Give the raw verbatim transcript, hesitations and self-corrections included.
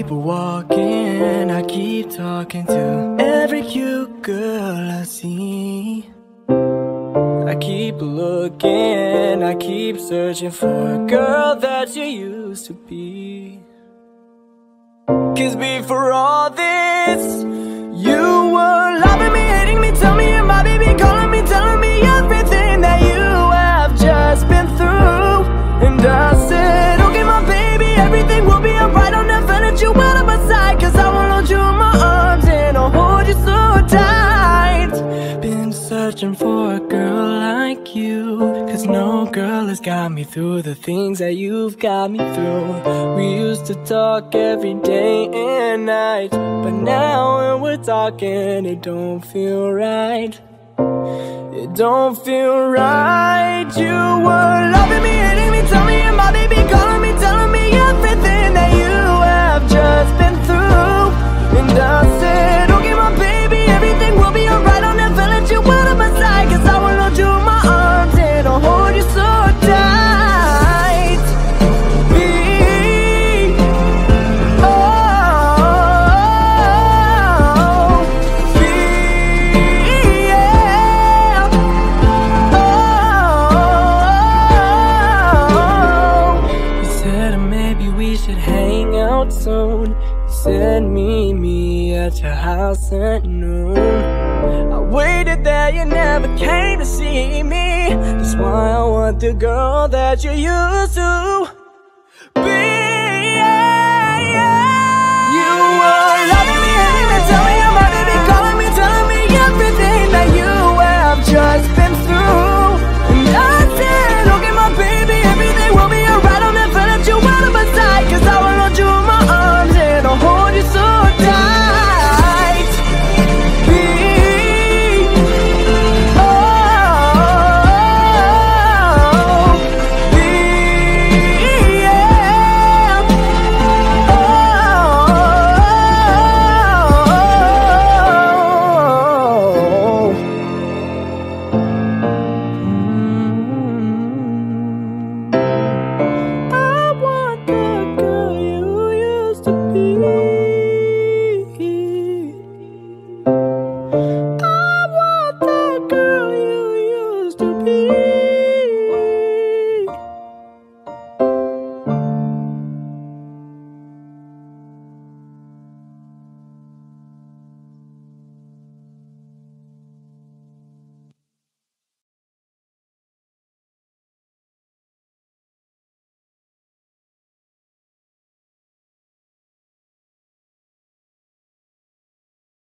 people walking. I keep talking to every cute girl I see. I keep looking, I keep searching for a girl that you used to be. Cause before all this, you were loving me, hating me, telling me you're my baby, calling me, telling me everything that you have just been through. And I said, okay my baby, everything will be alright. I'll never let you out of my sight, cause I will hold you in my arms and I'll hold you so tight. Been searching for a girl like you, cause no girl has got me through the things that you've got me through. We used to talk every day and night, but now when we're talking it don't feel right. It don't feel right. You were loving me, hating me, telling me you're my baby, calling me, telling me everything that you have just been through. And I said, okay my baby, everything will be alright. I'll never let you out of my sight, cause I will hold you in my arms and I'll hold you so tight. Be, oh, be, yeah, oh. You said maybe we should hang out soon. You said meet me at your house at noon. I waited there, you never came to see me. That's why I want the girl that you used to be. You were loving me, hating me, telling me you're my baby, calling me, telling me everything that you have just been through. And I said, okay my baby, everything will be alright. I'll never let you out of my sight, cause I will hold you in my arms and I'll hold you so tight.